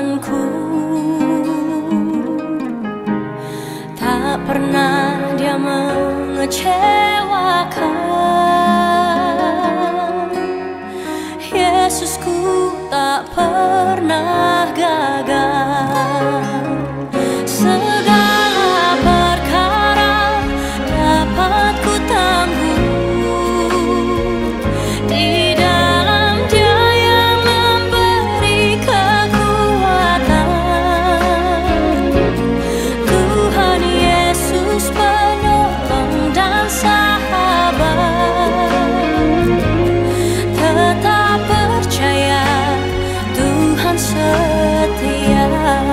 perluanku. Tak pernah Dia mengecewakan. Yesusku tak pernah gagal. Segala perkara dapat ku tanggung di dalam Dia yang memberi kekuatan. Tuhan Yesus penolong dan sahabat. Tetap percaya Tuhan setia.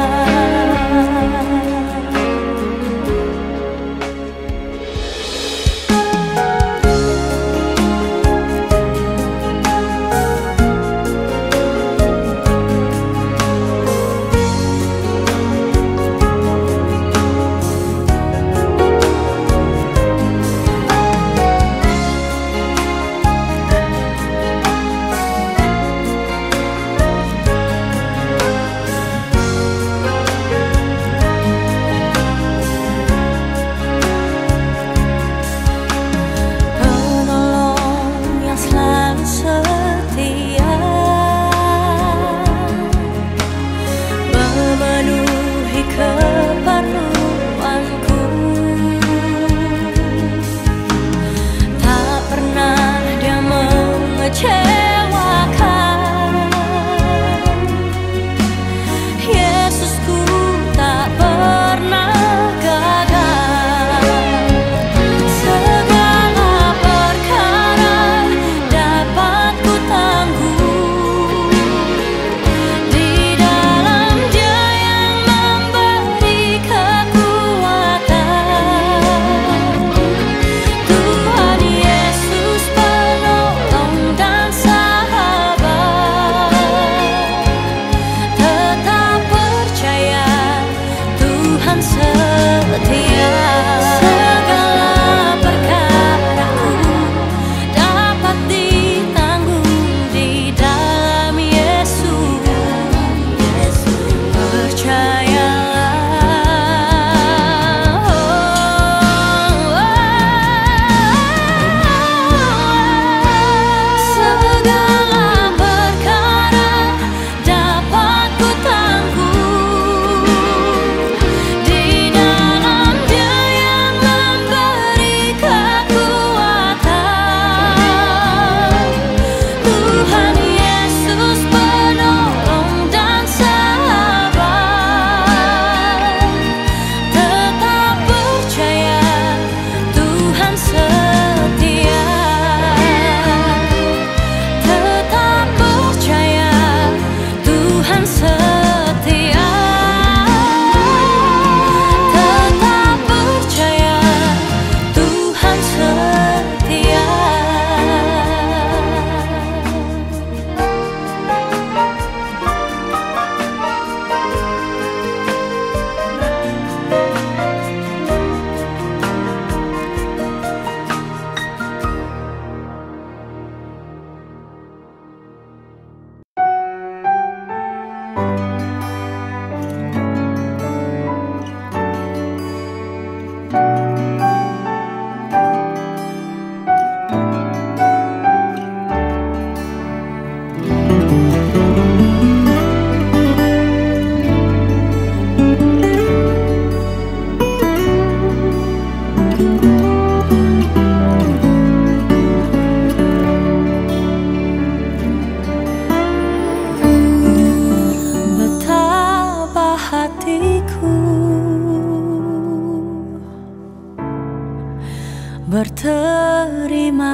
Berterima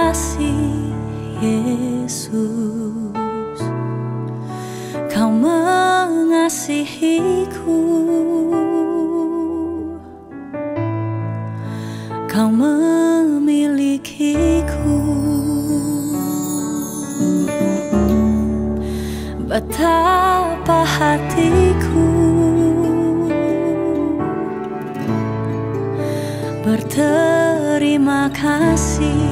kasih Yesus, Kau mengasihiku, Kau memilikiku. Betapa hatiku berterima kasih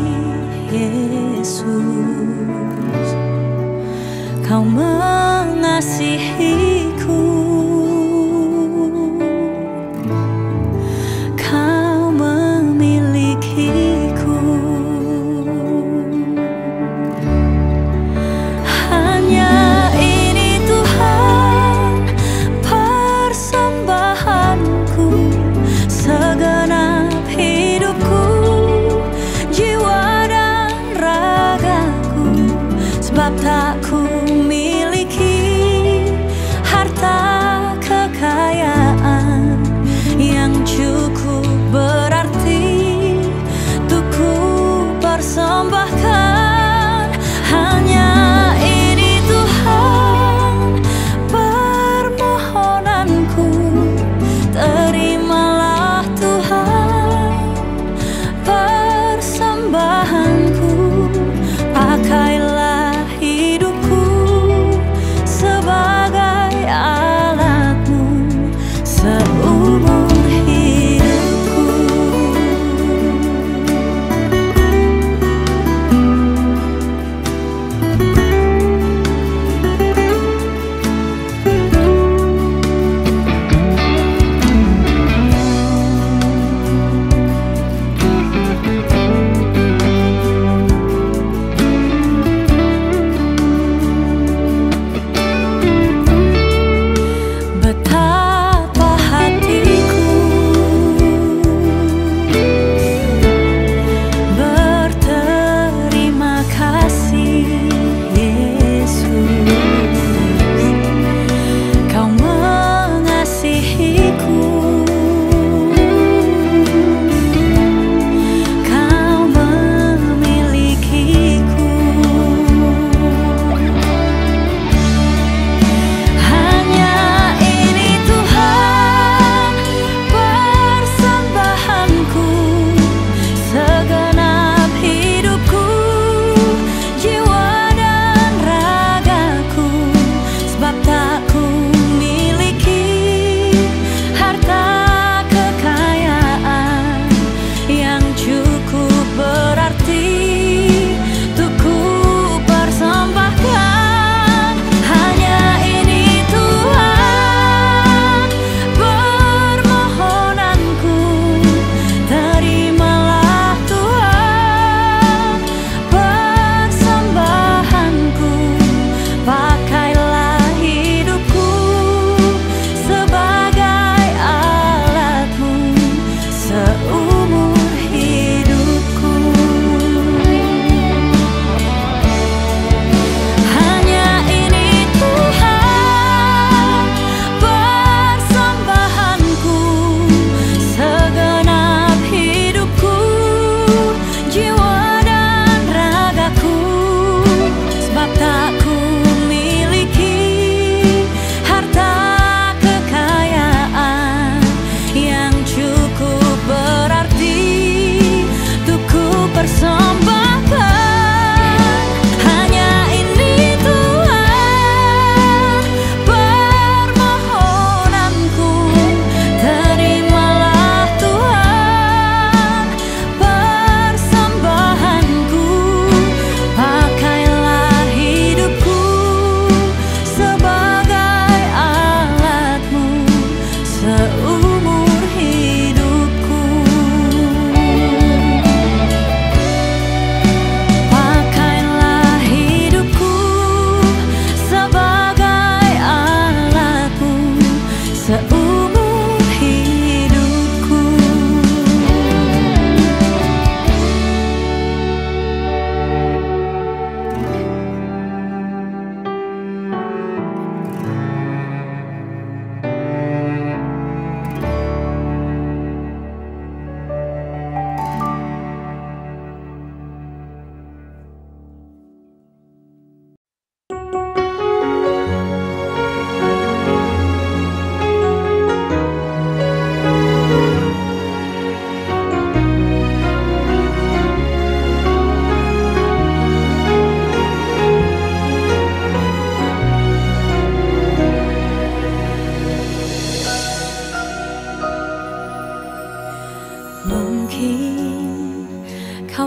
Yesus, Kau mengasihiku,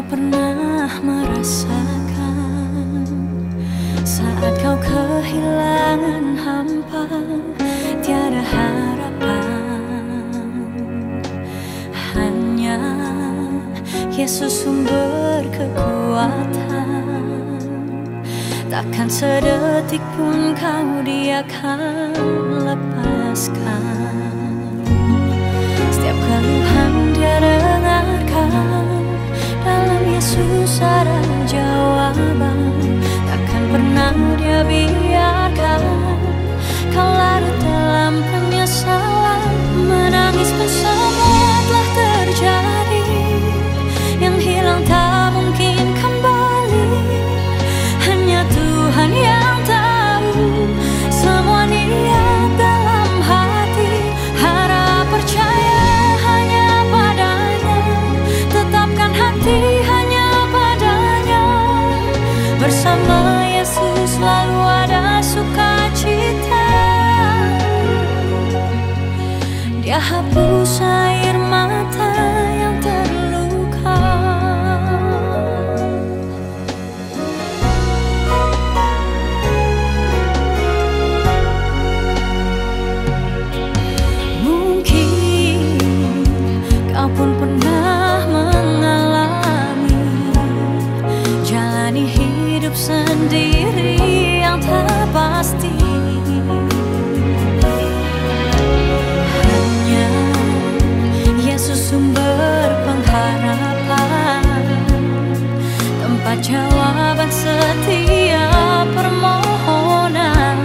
pernah merasakan saat kau kehilangan hampa, tiada harapan? Hanya Yesus sumber kekuatan. Takkan sedetik pun kau Dia akan lepaskan. Setiap keluhan Dia dengarkan, dalam Yesus ada jawaban. Takkan pernah Dia biarkan kau larut dalam penyesalan. Menangis pun semua telah terjadi, yang hilang tak mungkin kembali. Hanya Tuhan yang tahu semua niat dalam hati. Harap percaya hanya padanya, tetapkan hati hanya padanya. Bersama Yesus selalu ada sukacita. Dia hapus air mata yang terluka. Mungkin kau pun pernah mengalami jalani hidup sendiri yang tak pasti. Hanya Yesus sumber pengharapan, tempat jawaban setiap permohonan.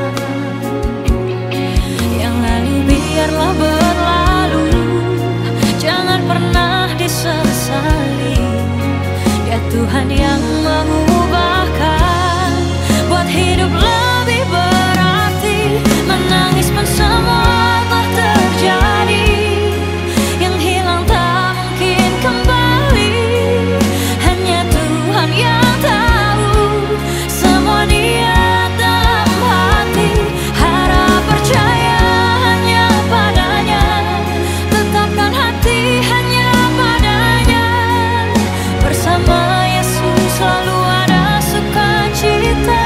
Yang lalu biarlah berlalu, jangan pernah disesali. Dia Tuhan yang mengubahkan, buat hidup lebih berarti. Menangis pun semua telah terjadi, yang hilang tak mungkin kembali. Hanya Tuhan yang tahu semua niat dalam hati. Harap percaya hanya padanya, tetapkan hati hanya padanya. Bersama Yesus selalu ada sukacita.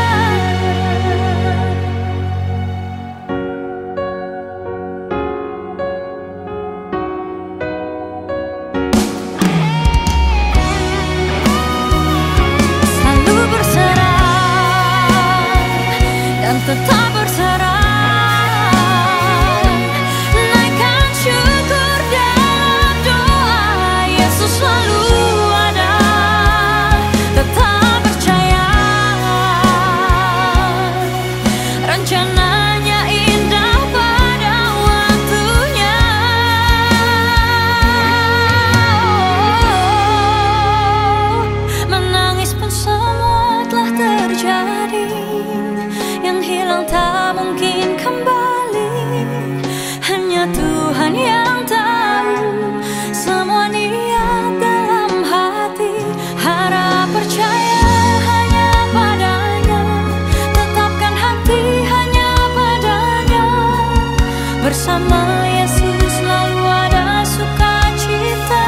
Selalu berserah dan tetap berserah. Naikkan syukur dalam doa. Yesus selalu ada, tetap percaya. Rencananya indah pada waktunya. Menangis pun semua telah terjadi, yang hilang tak mungkin kembali. Hanya Tuhan yang tahu semua niat dalam hati. Harap percaya hanya padanya, tetapkan hati hanya padanya. Bersama Yesus selalu ada sukacita.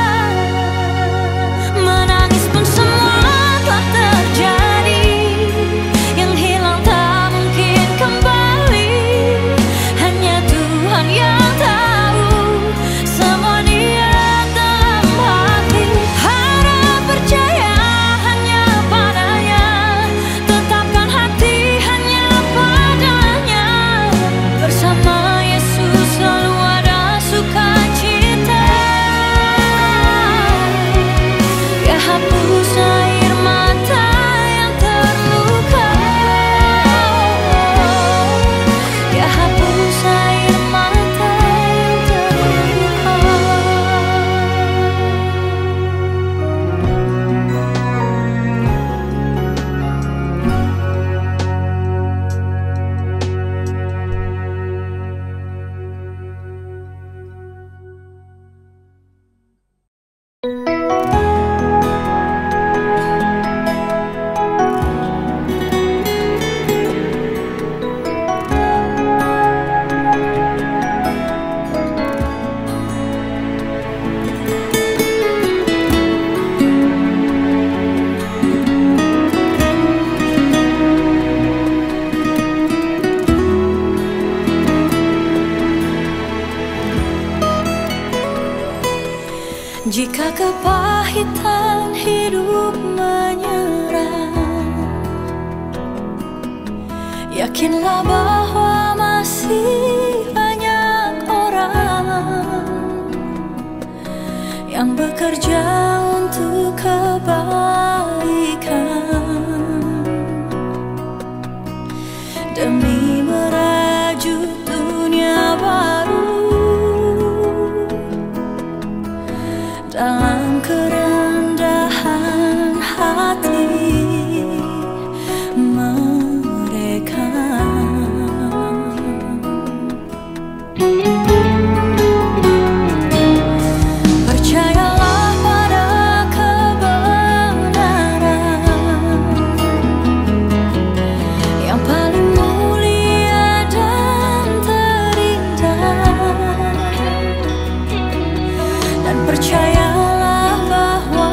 Menangis pun semua telah terjadi, yang hilang tak mungkin kembali. Hanya Tuhan yang tahu semua niat dalam hati. Harap percaya hanya padanya, tetapkan hati hanya padanya. Bersama Yesus Jika kepahitan hidup menyerang, yakinlah bahwa masih banyak orang yang bekerja untuk kebaikan demi merajut dunia baru dalam kerendahan hati mereka. Percayalah pada kebenaran yang paling mulia dan terindah, dan percayalah bahwa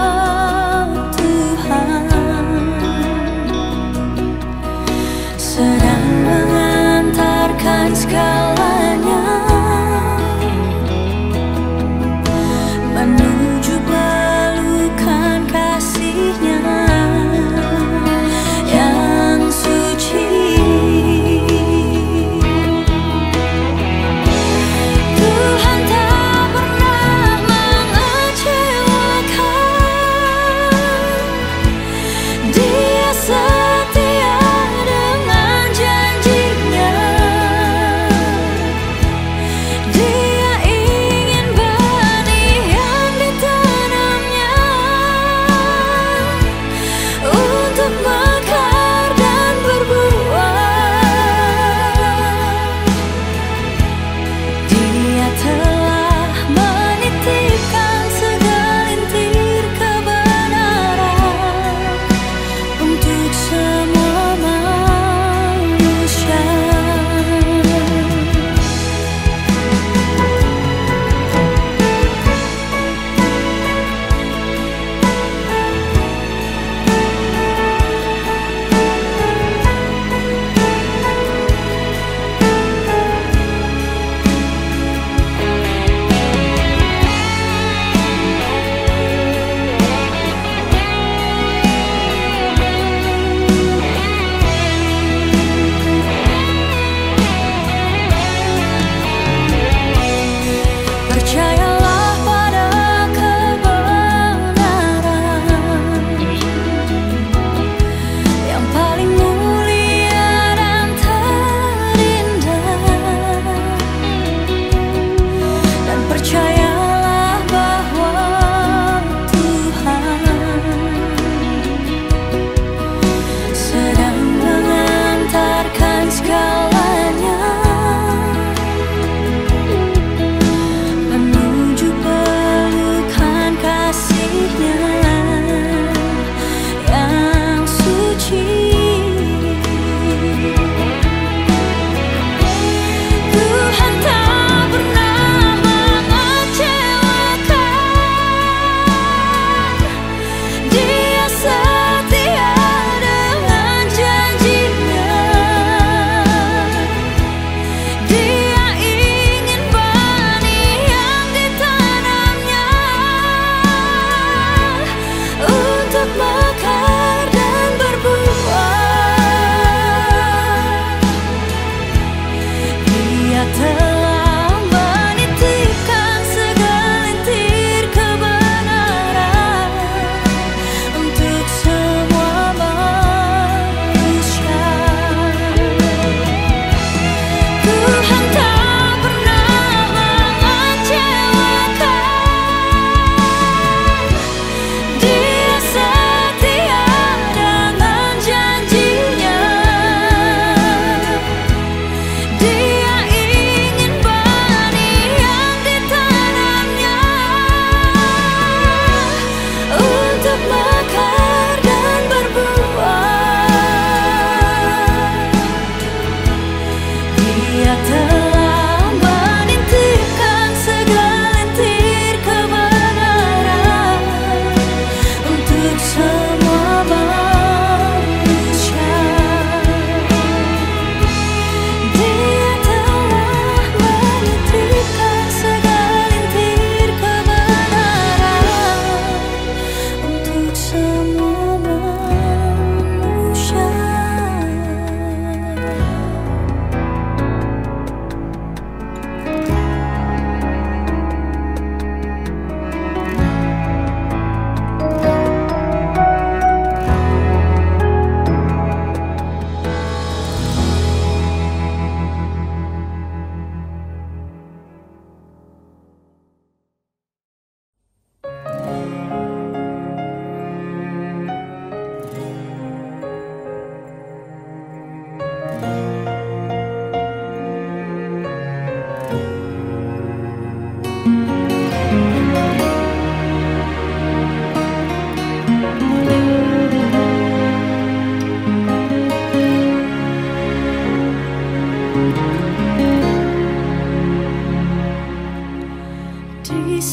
Tuhan sedang mengantarkan segalanya menuju pelukan kasih-Nya yang suci. Tuhan tak pernah mengecewakan, Dia setia dengan janji-Nya. Dia ingin benih yang ditanamnya untuk mekar dan berbuah. Dia telah menitipkan segelintir kebenaran untuk semua manusia. Percayalah pada kebenaran yang paling mulia dan terindah, dan percayalah bahwa Tuhan sedang mengantarkan segalanya menuju pelukan kasih-Nya yang suci. Tuhan tak pernah mengecewakan, Dia setia dengan janji-Nya. Dia ingin benih yang ditanamnya untuk mekar dan berbuah. Dia telah menitipkan segelintir kebenaran untuk semua manusia. Tuhan tak pernah mengecewakan, Dia setia dengan janji-Nya. Dia ingin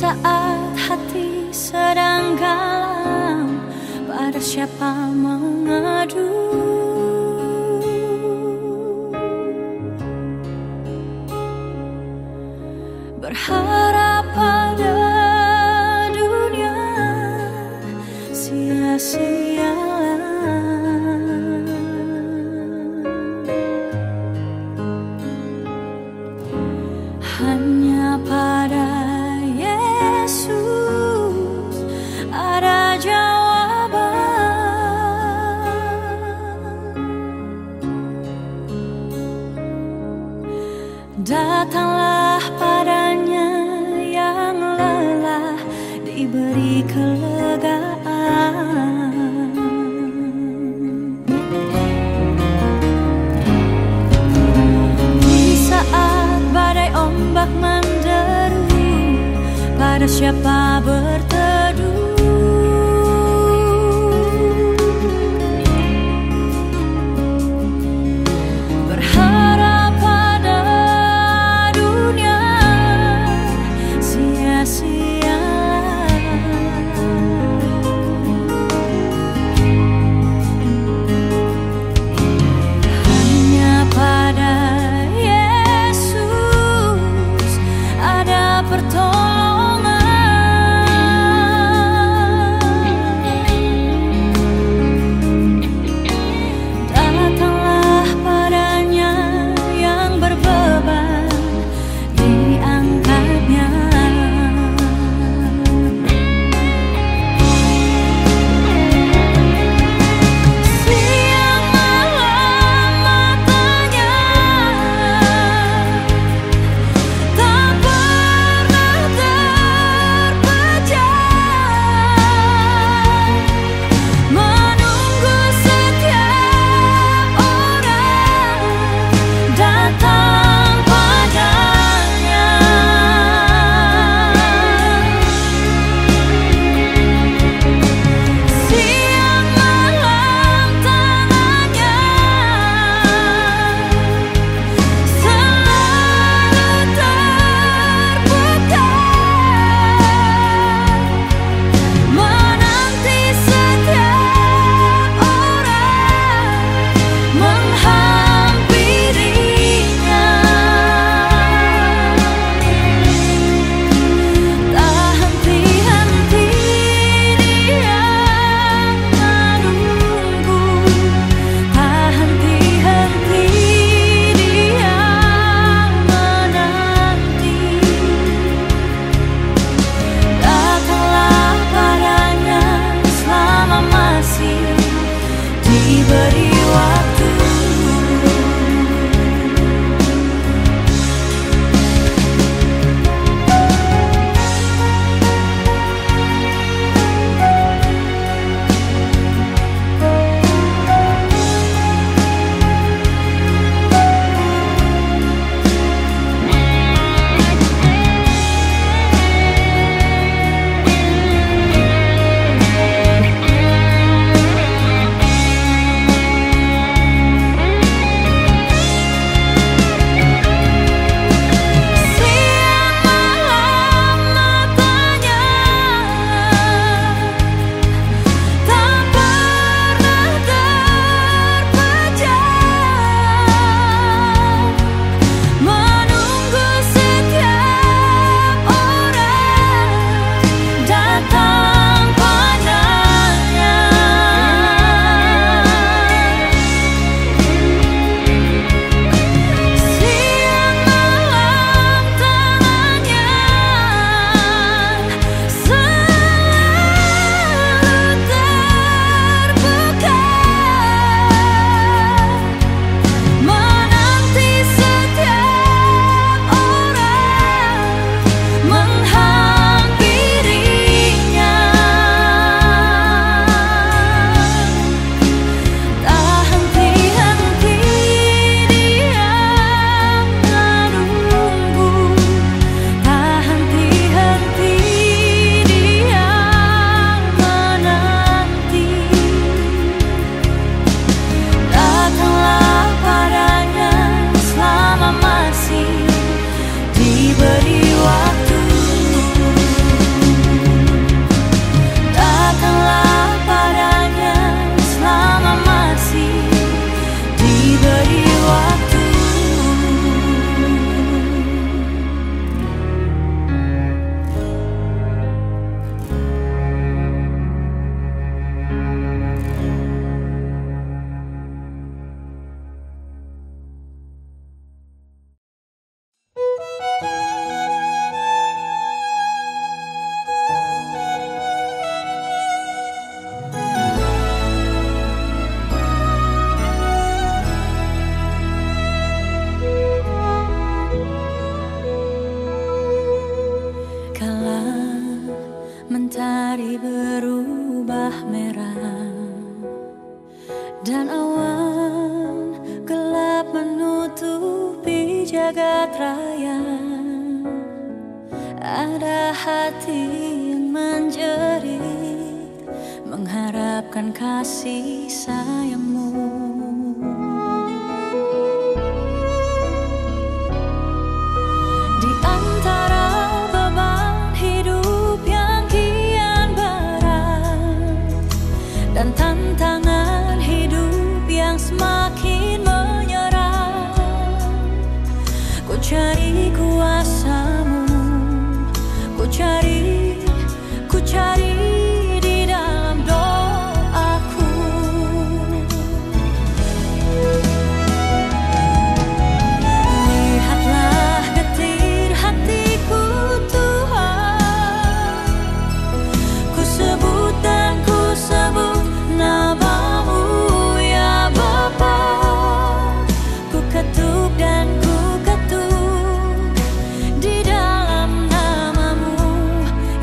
saat hati sedang galau, pada siapa mengadu? Berharap pada dunia sia-sia. Hanya pada Yesus ada jawaban. Datanglah padanya yang lelah, diberi kelegaan. Ombak menderu, pada siapa berteduh? Berharap pada dunia sia-sia. Hanya pada pertolongan. jagat raya ada hati yang menjerit mengharapkan kasih sayangmu. Di antara beban hidup yang kian berat dan tantangan hidup yang semakin menyerang, ku cari kuasa-Mu, ku cari di dalam doaku. Lihatlah getir hatiku Tuhan, ku sebut dan ku sebut nama-Mu ya Bapa, ku ketuk dan ku ketuk di dalam nama-Mu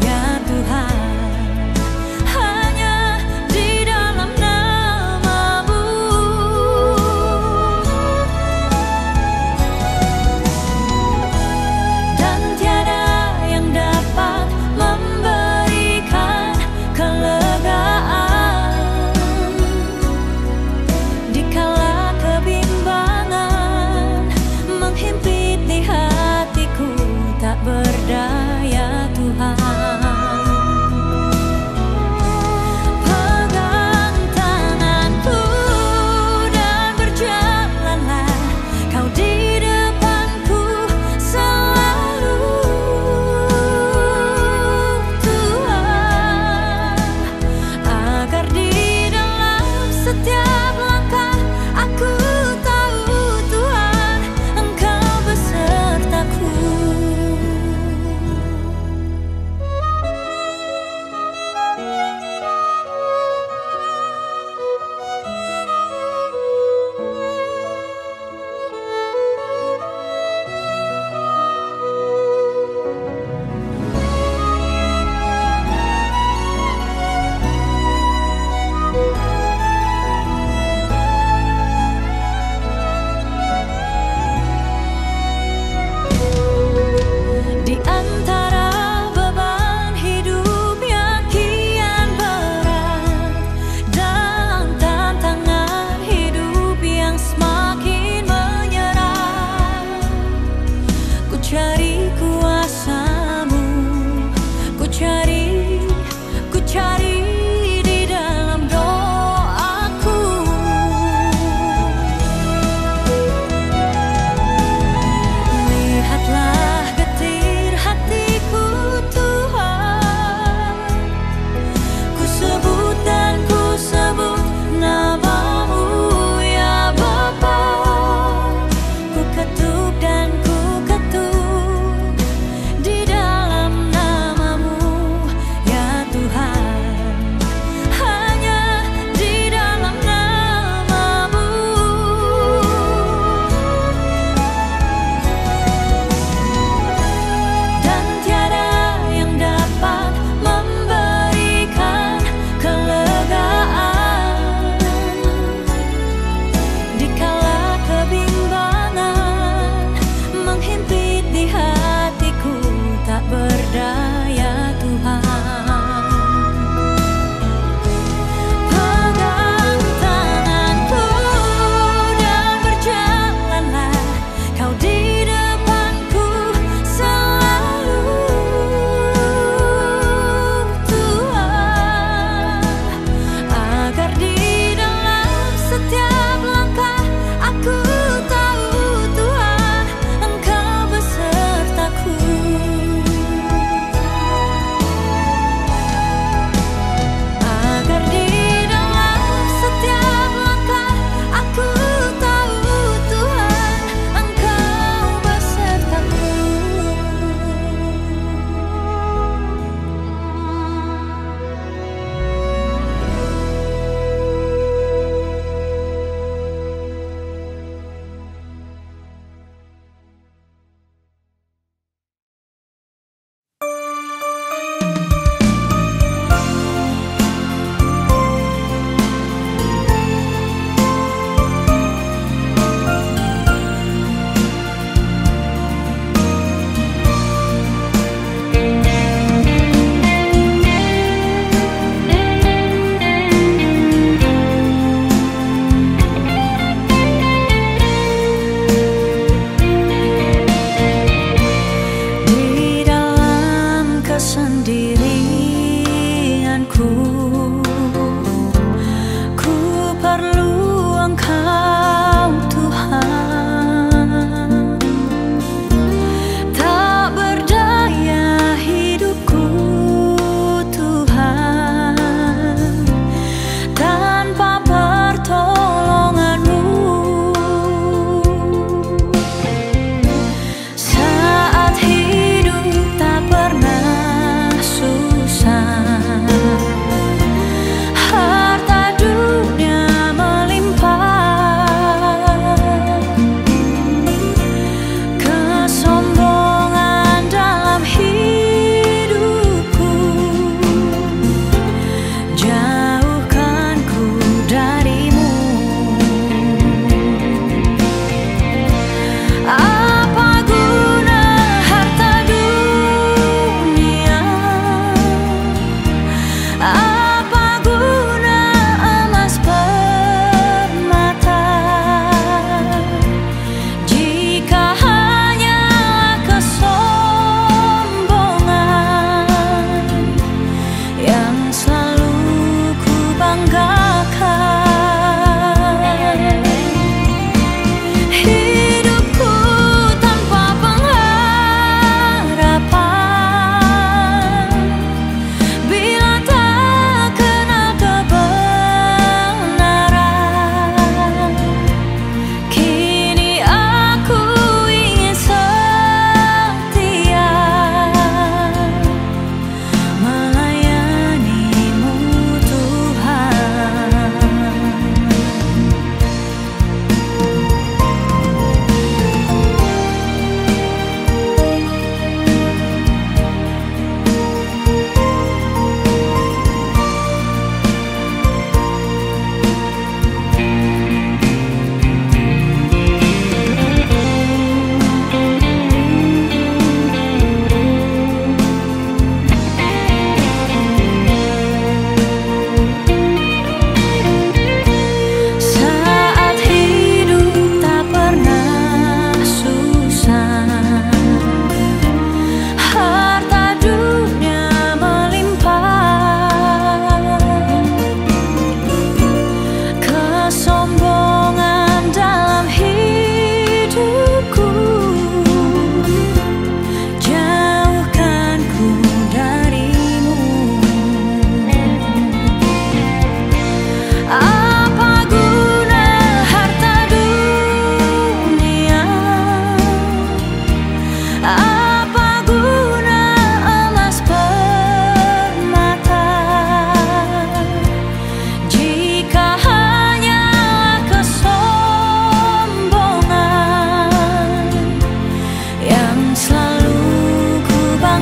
yang selalu ku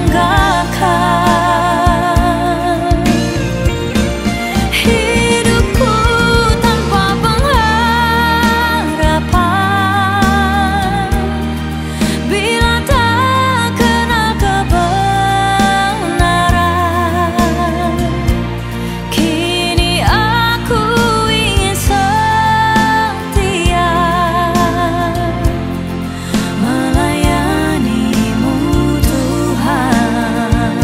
banggakan. Hidupku tanpa pengharapan, bila tak kenal kebenaran. Kini aku ingin setia melayanimu Tuhan.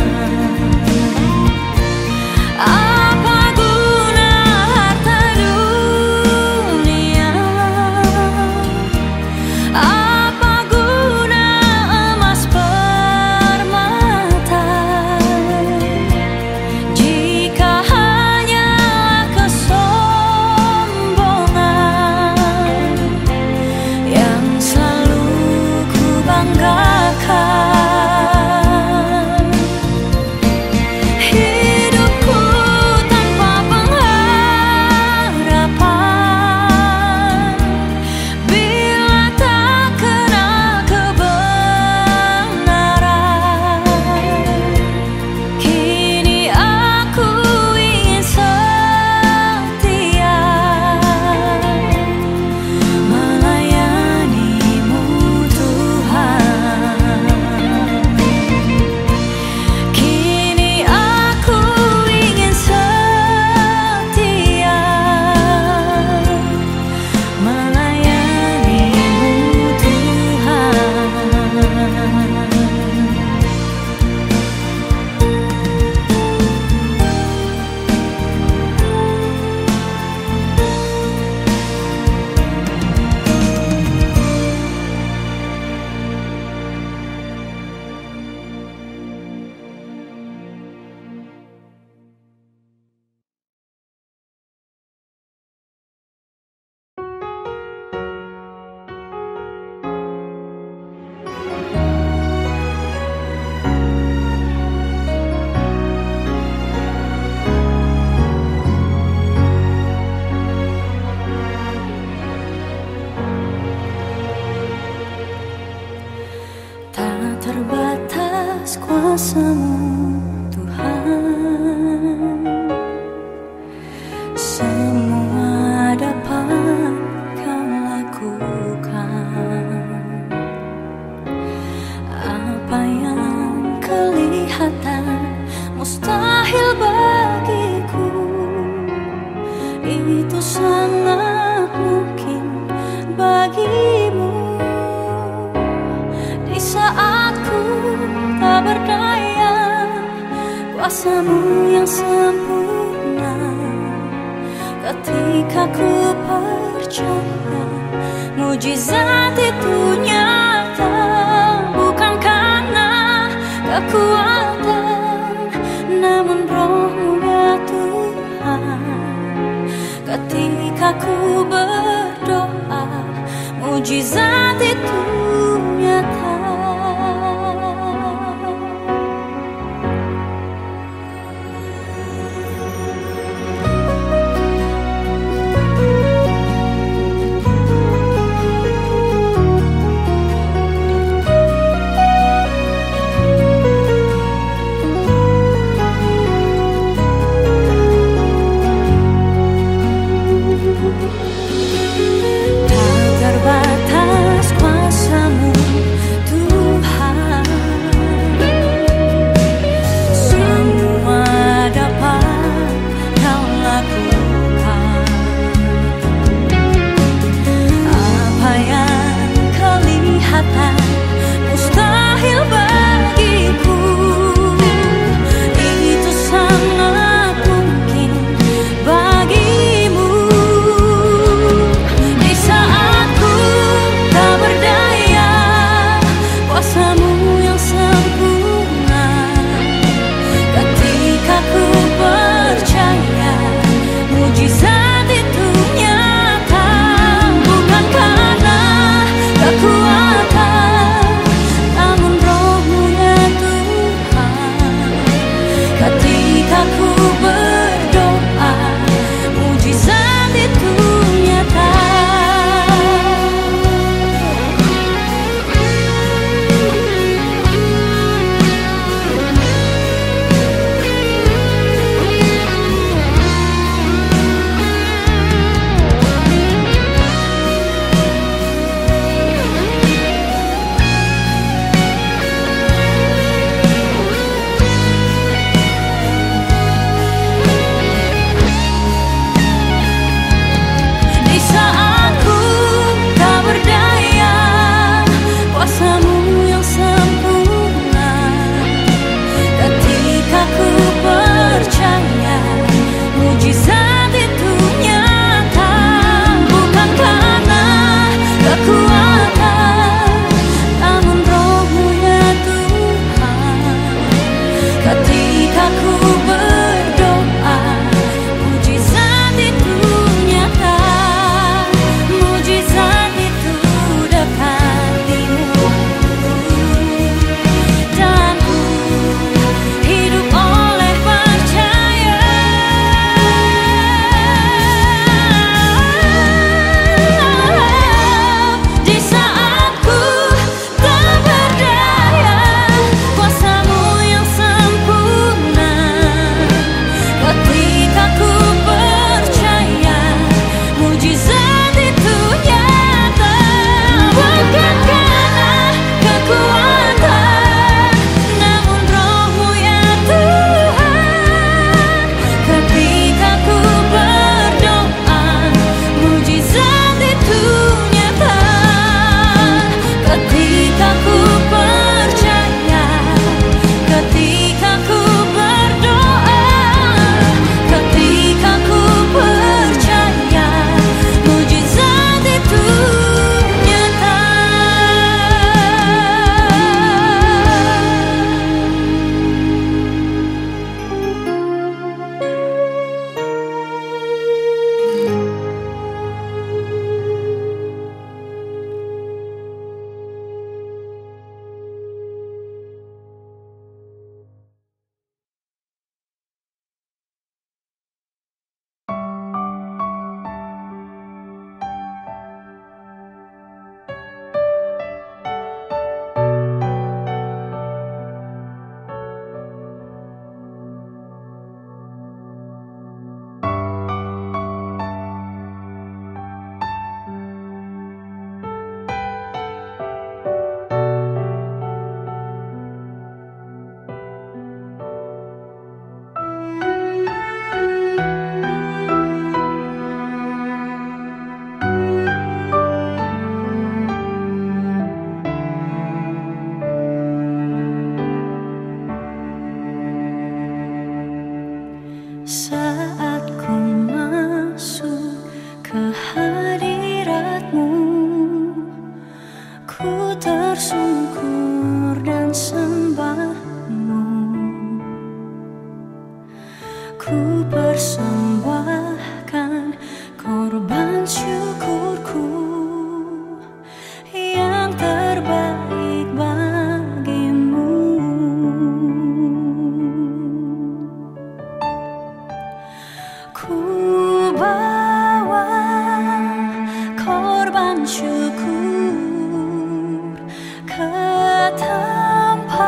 Apa guna harta dunia? Apa guna emas permata, jika hanyalah kesombongan yang selalu ku banggakan. Hidupku tanpa pengharapan, bila tak kenal kebenaran. Kini aku ingin setia melayanimu Tuhan. Kini aku ingin setia melayanimu tak terbatas kuasa-Mu Tuhan. Semua dapat Kau lakukan. Apa yang kelihatan mustahil bagiku, itu sangat mungkin bagimu. Di saat ku tak berdaya, kuasa-Mu yang sempurna. Ketika ku percaya, mujizat itu nyata. Bukan karena kekuatan, namun Roh-Mu ya Tuhan. Ketika ku berdoa, mujizat itu nyata. Tak terbatas kuasa sembahmu. Ku persembahkan korban syukurku yang terbaik bagimu. Ku bawa korban syukur ke tempat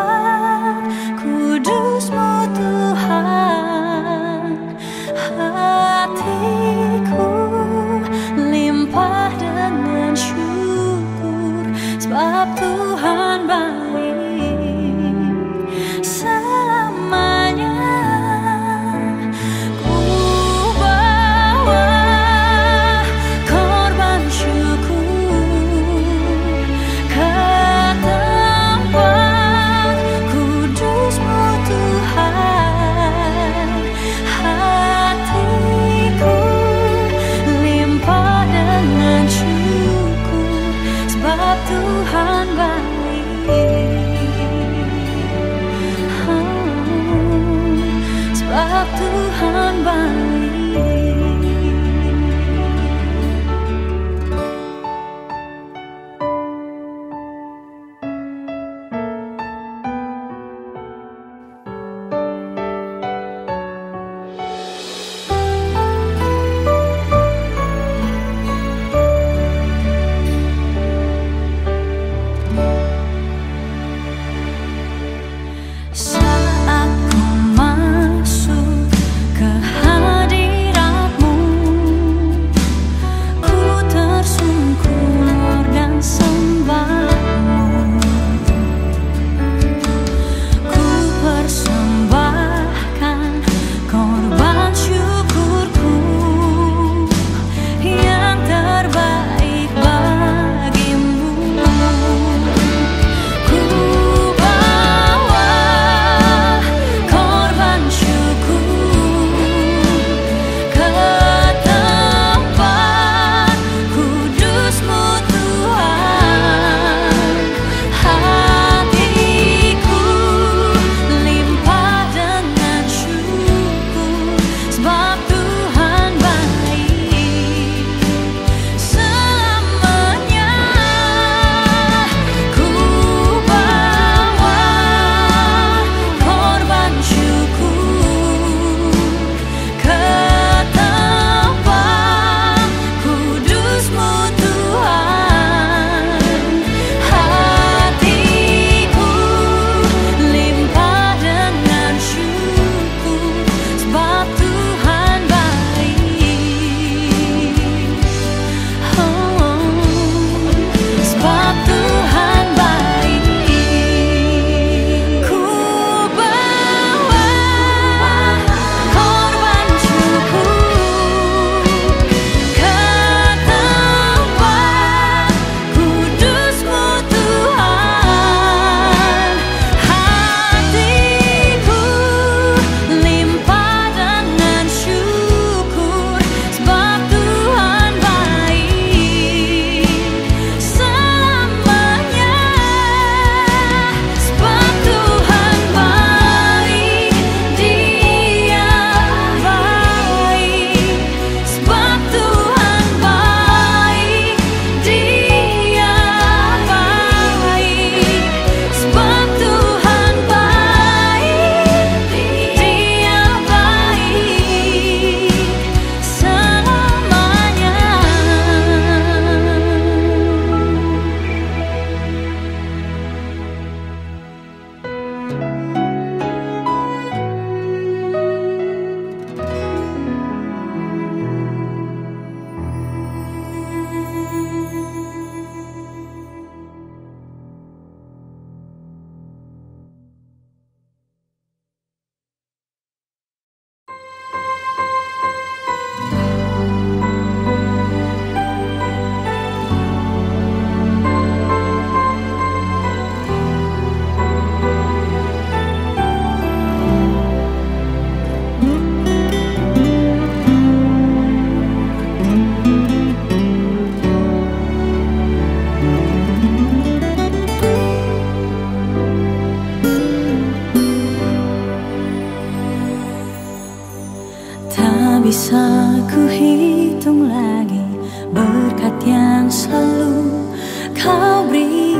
bisa ku hitung lagi berkat yang selalu kau beri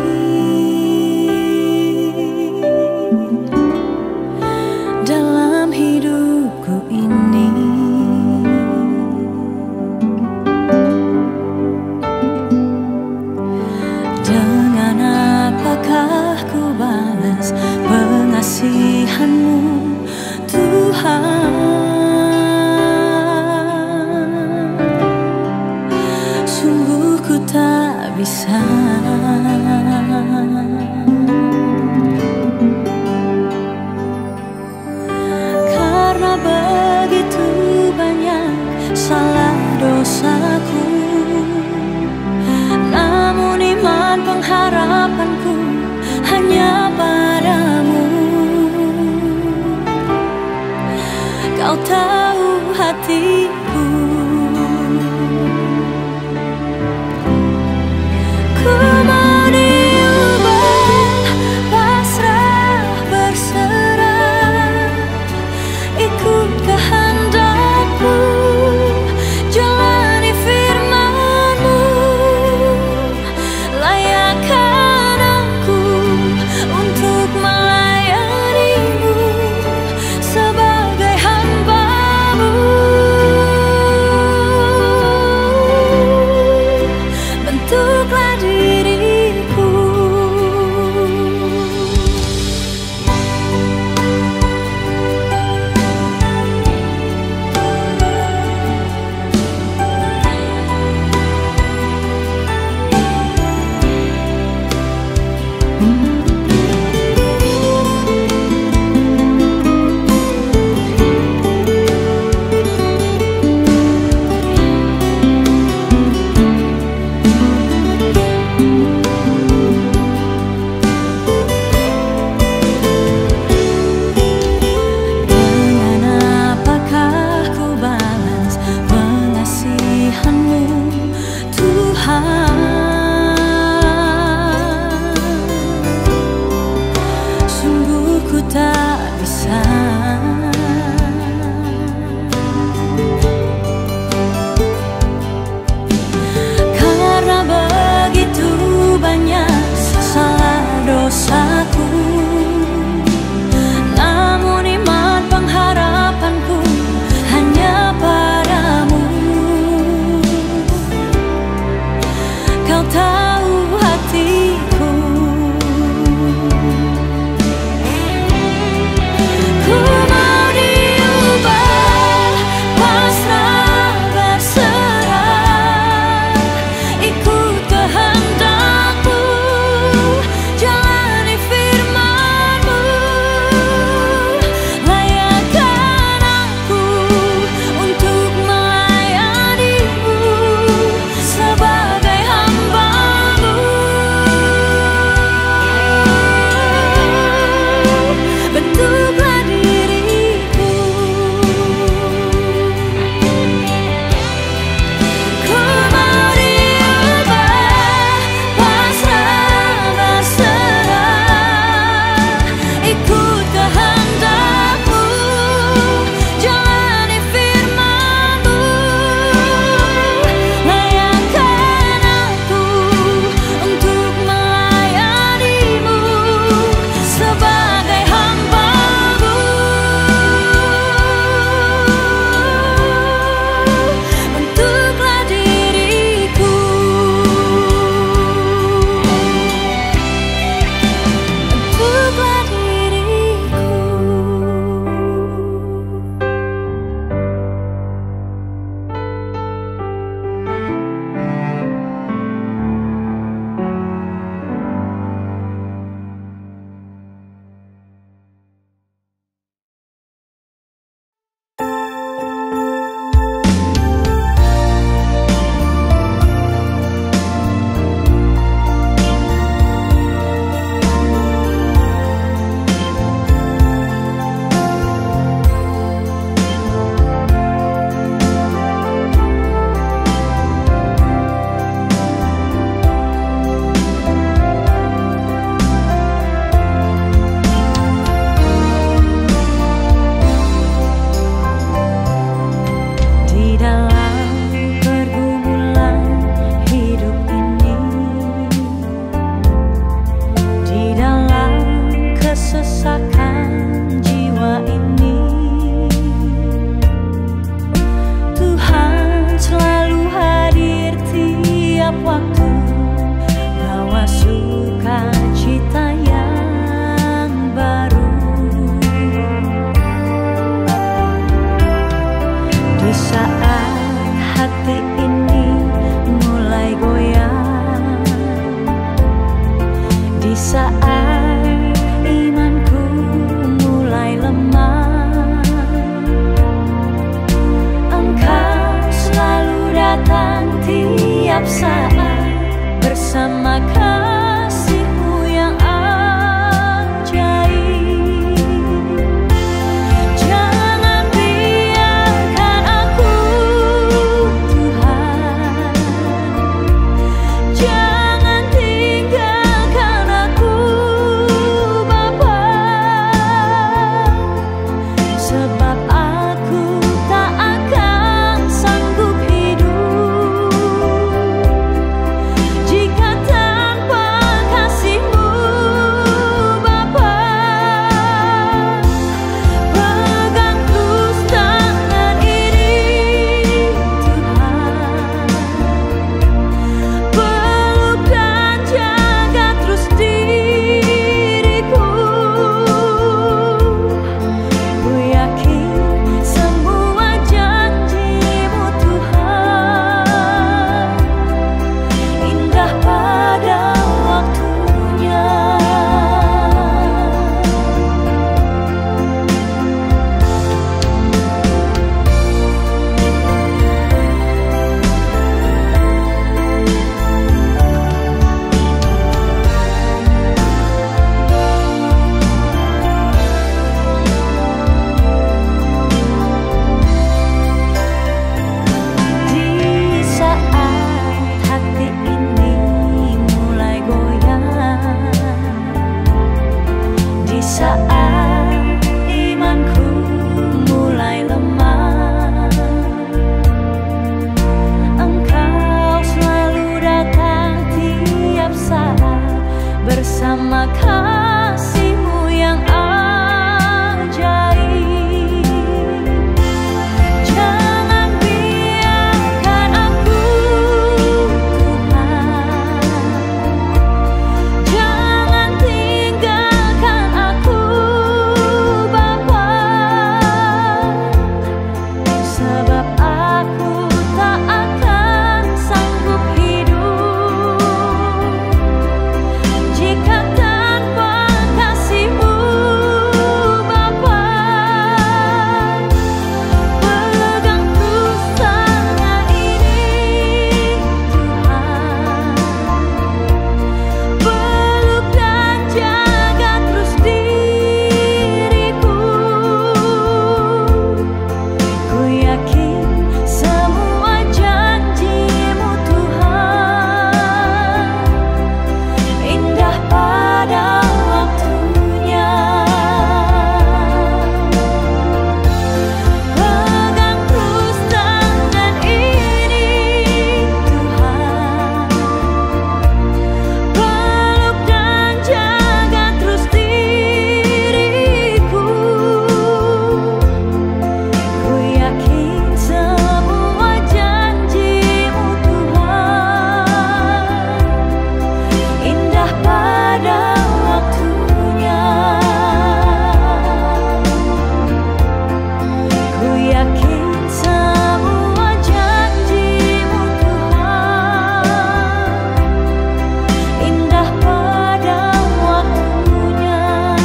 dalam hidupku ini. Dengan apakah ku balas pengasihan-Mu, Tuhan? Sungguh ku tak bisa, karena begitu banyak salah dosaku. Namun iman pengharapanku hanya padamu. Kau tahu hatiku, ku mau diubah, pasrah berserah, ikut kehendak-Mu, jalani firman-Mu, layakkan aku untuk melayani-Mu sebagai hamba-Mu. Bentuklah diriku, sungguh ku tak bisa, karena begitu banyak salah dosaku. Namun iman pengharapanku hanya padamu. Kau tahu hatiku, ku mau diubah, pasrah berserah, ikut kehendak-Mu, jalani firman-Mu, saat imanku mulai lemah, Engkau selalu datang tiap saat bersama kasih-Mu yang ajaib. Jangan biarkan aku, Tuhan, jangan tinggalkan aku, Bapa, sebab aku tak akan sanggup hidup jika tanpa kasih-Mu, Bapa. Pegang terus tangan ini, Tuhan, peluk dan jaga terus diriku. Ku yakin semua janji-Mu, Tuhan, indah pada waktunya. Pegang terus tangan ini, Tuhan, peluk dan jaga terus diriku. Ku yakin semua janji-Mu, Tuhan, indah pada waktunya. Ku yakin semua janji-Mu, Tuhan, indah pada waktunya.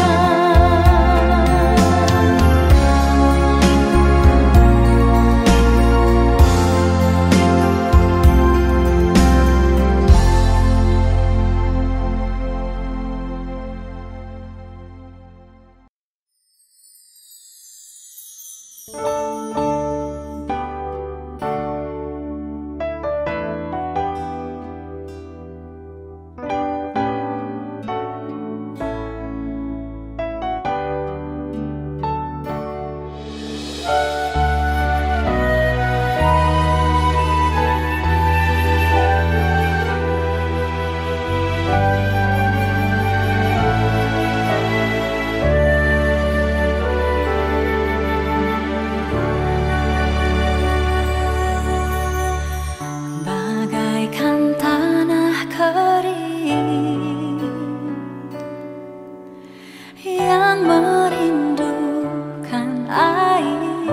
Bagaikan tanah kering yang merindukan air,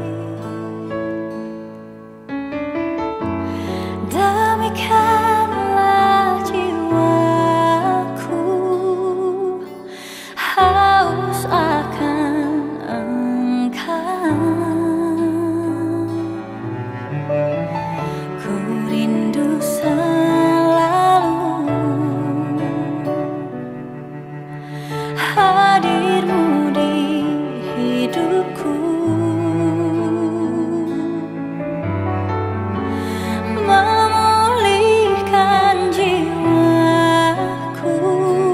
demikianlah jiwaku haus akan Engkau. Ku rindu selalu hadir-Mu di hidupku, memulihkan jiwaku,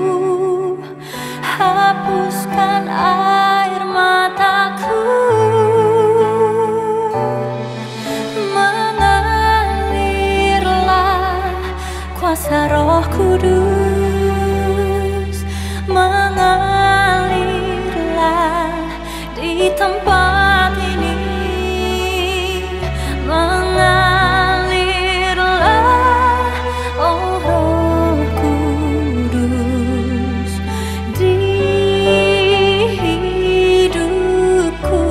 hapuskan air mataku, mengalirlah kuasa Roh Kudus, mengalirlah di tempat ini, mengalirlah, oh Roh Kudus, di hidupku.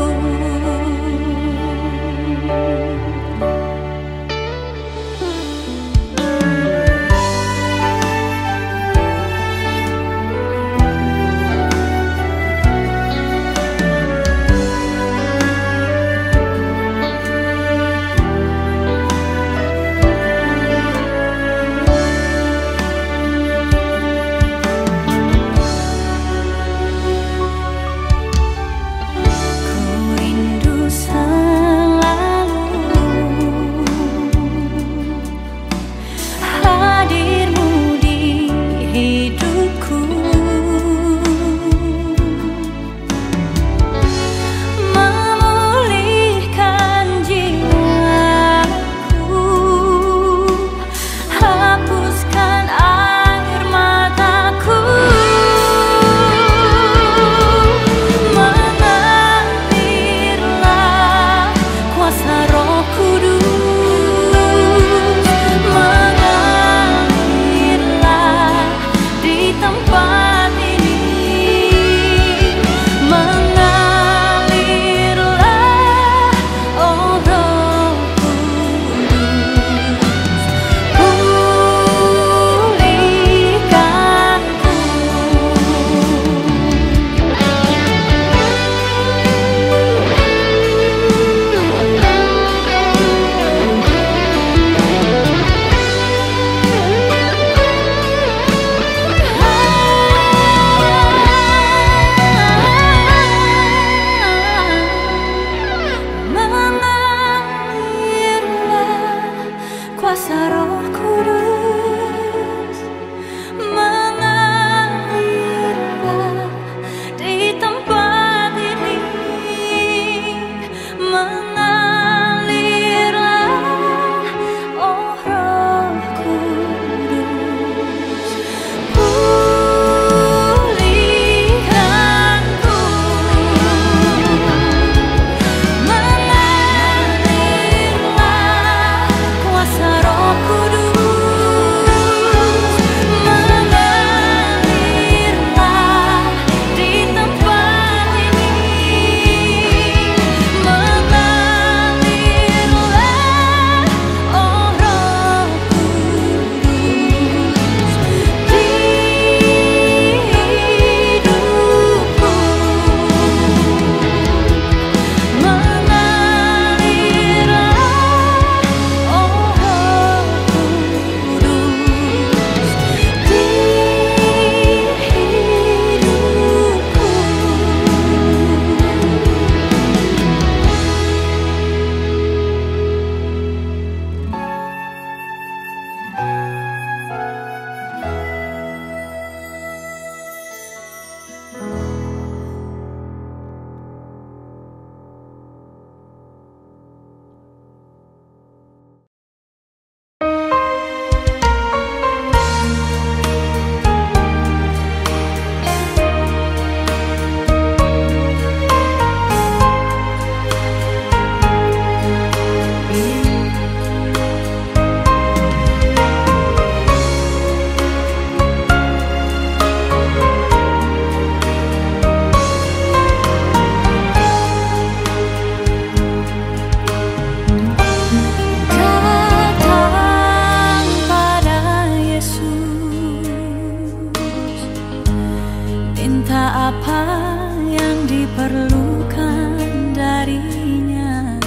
apa yang diperlukan darinya.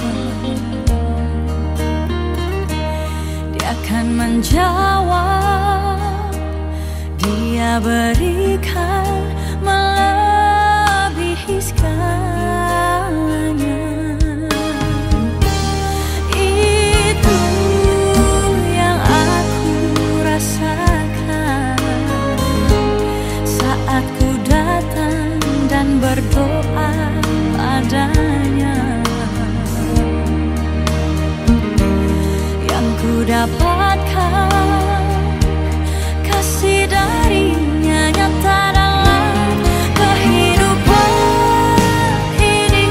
Dia akan menjawab, Dia berikan melebihi segalanya. Itu yang aku rasakan saat ku datang dan berdoa padanya. Yang ku dapatkan kasih darinya nyata dalam kehidupan ini.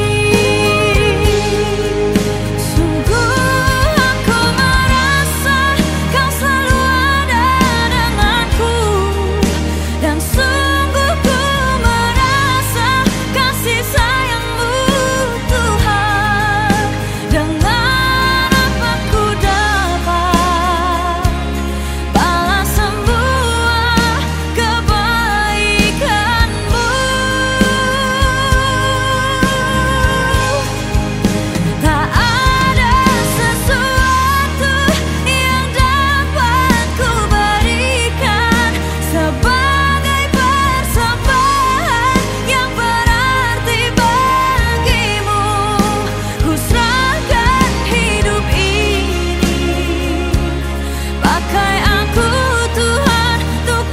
Sungguh aku merasa Kau selalu ada denganku, dan sungguh ku merasa kasih sayang-Mu Tuhan. Dengan apa ku dapat balas semua kebaikan-Mu. Tak ada sesuatu yang dapat ku berikan sebagai persembahan yang berarti bagimu. Ku serahkan hidup ini, pakai aku Tuhan untuk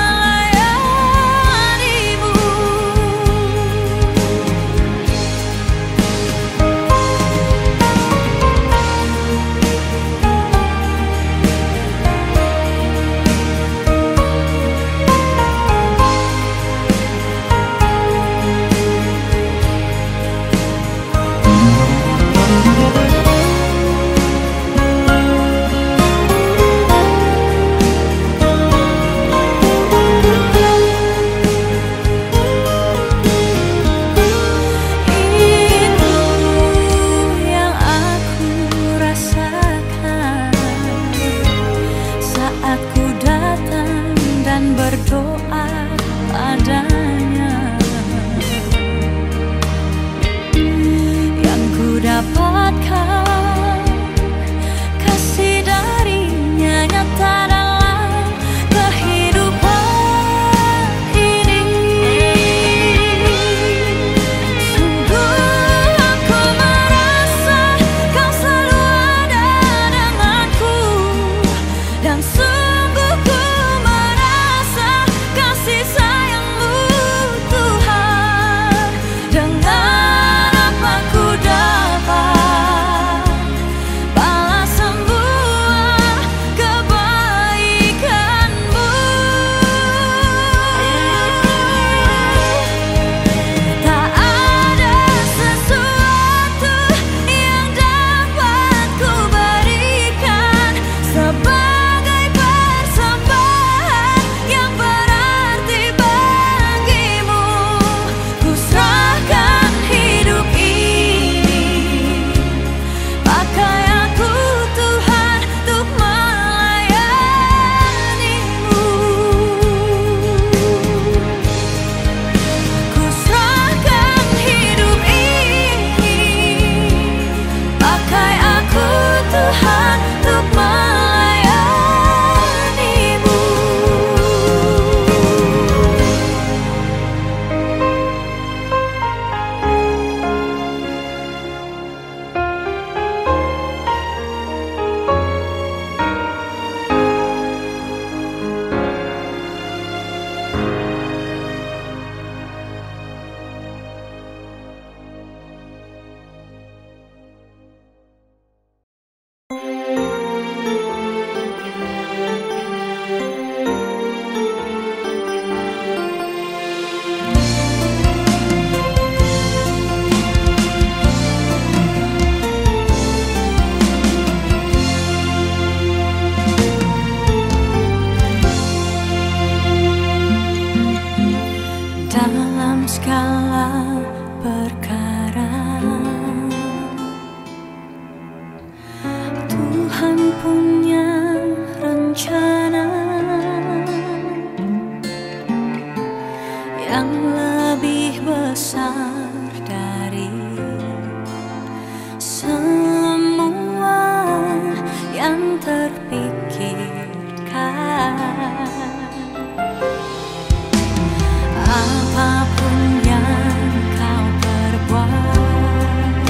melayani-Mu. Itu yang aku rasakan saat ku datang dan berdoa padanya. Yang ku dapatkan kasih darinya nyata dalam kehidupan ini. Sungguh aku merasa Kau selalu ada denganku, dan sungguh ku merasa kasih sayang-Mu Tuhan. Dengan apa ku dapat balas semua kebaikan-Mu. Tak ada sesuatu yang dapat ku berikan sebagai persembahan yang berarti bagimu. Ku serahkan hidup ini, pakai aku Tuhan untuk melayani-Mu. Ku serahkan hidup ini, pakai aku Tuhan untuk melayani-Mu. Dalam skala perkara Tuhan punya rencana yang lebih besar dari semua yang terpikirkan. Apapun yang kau perbuat,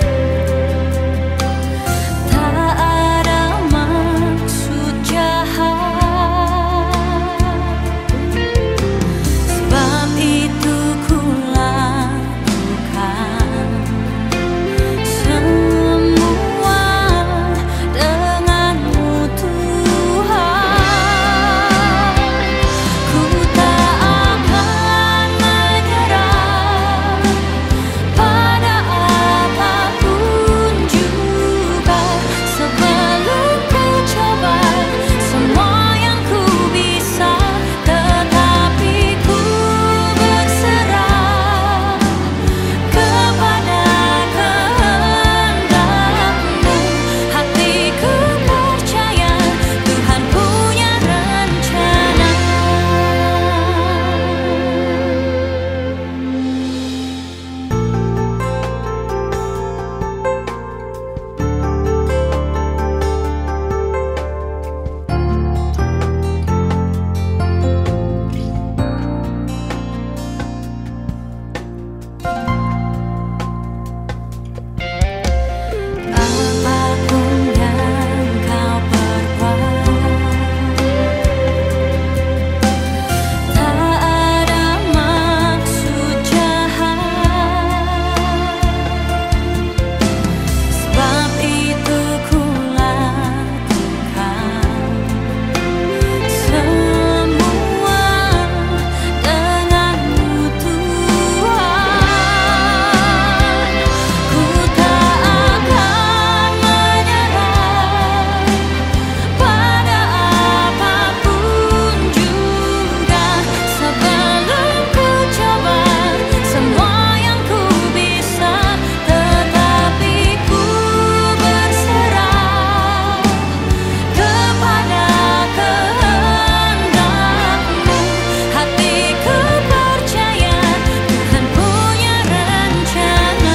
tak ada maksud jahat. Sebab itu ku lakukan semua denganmu Tuhan. Ku tak akan menyerah pada apapun juga, sebelum ku coba semua yang ku bisa, tetapi ku berserah kepada kehendak-Mu. Hatiku percaya Tuhan punya rencana. Apapun yang kau perbuat, tak ada maksud jahat. Sebab itu ku lakukan semua denganmu Tuhan. Ku tak akan menyerah pada apapun juga, sebelum ku coba semua yang ku bisa, tetapi ku berserah kepada kehendak-Mu. Hatiku percaya Tuhan punya rencana.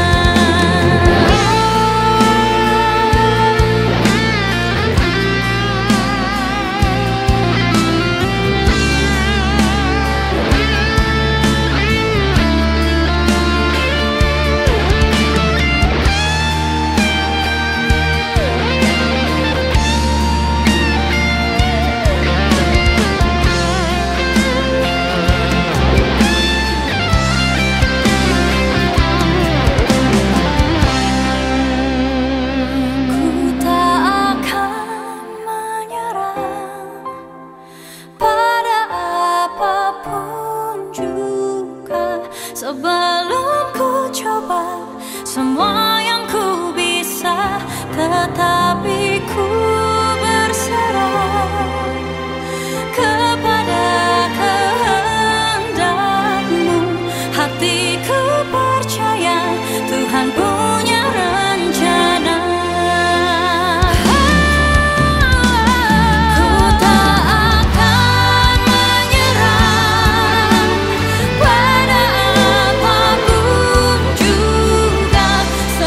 Ku tak akan menyerah pada apapun juga, sebelum ku coba semua yang ku bisa, tetapi ku berserah kepada kehendak-Mu. Hatiku percaya Tuhan punya rencana. Ku tak akan menyerah pada apapun juga,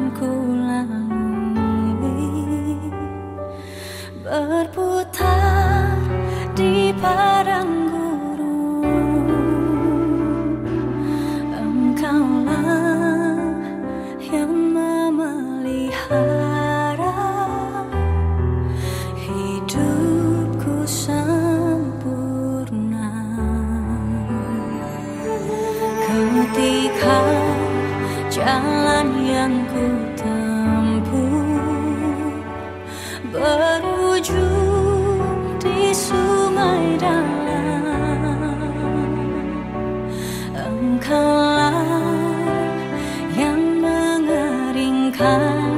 ku lalui, berputar di padang gurun. Engkaulah yang memelihara hidupku sempurna. Ketika jalan yang ku tempuh berujung di sungai dalam, Engkaulah yang mengeringkan